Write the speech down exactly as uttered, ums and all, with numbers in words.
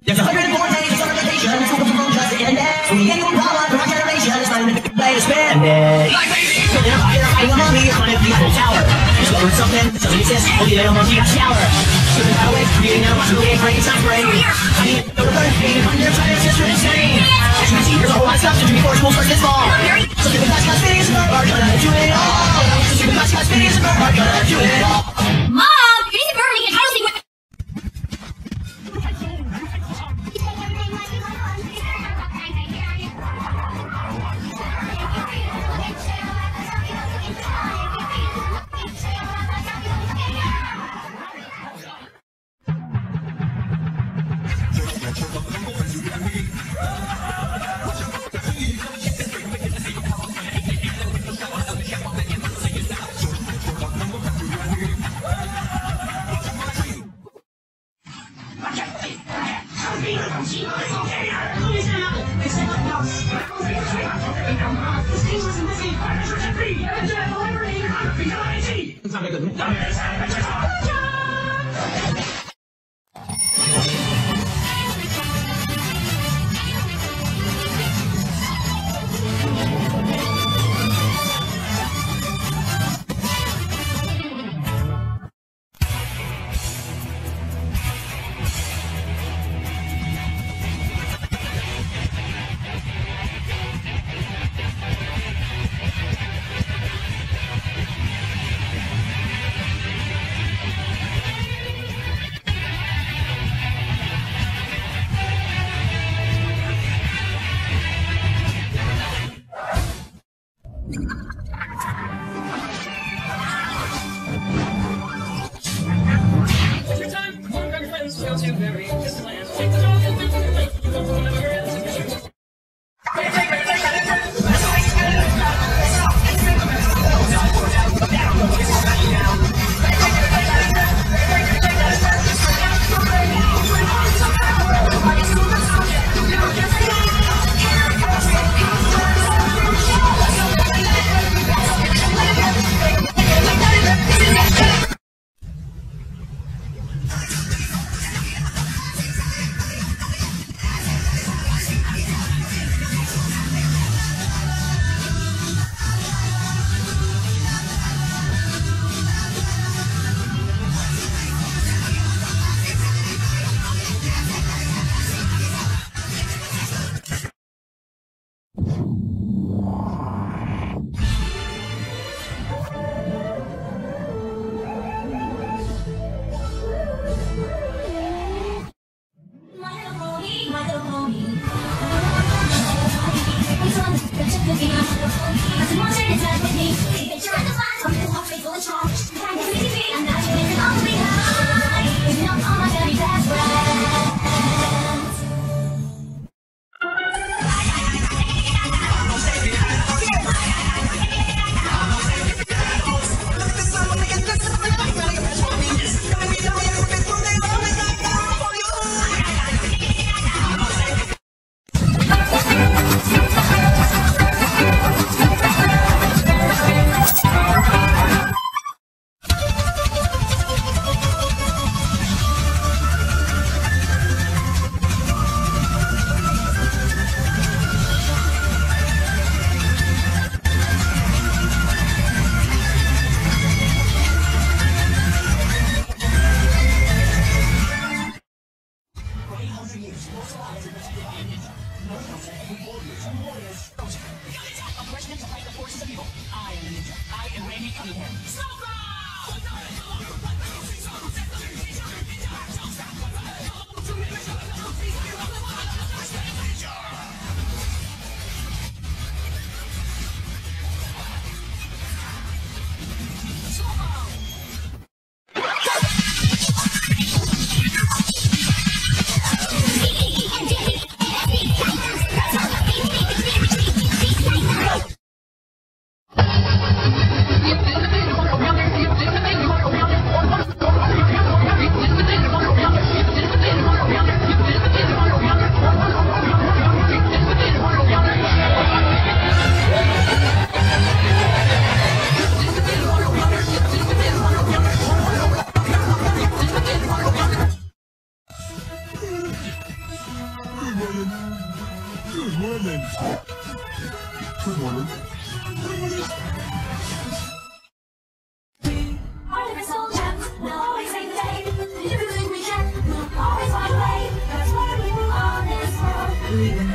There's a hundred and four days of summer vacation, it's over from just the end. So the annual problem for our generation is not even a way to spend it. Like baby, so they're fighting a monkey in front of the Eiffel Tower. Discovering something that doesn't exist, only little monkey got shower. Slipping out away, reading out, watching the way, breaking time break. I need to go to birth, being under trying to just for insane. As you can see, there's a whole lot of stuff to do before school starts this fall. So stupid mascots, videos, and are gonna do it all. So stupid mascots, videos, and are gonna do it all. Mom, if anything burning, can I see what? Good morning. Good morning. Our little soul gems will always save the day. Everything we share will always find a way. That's why we on this world.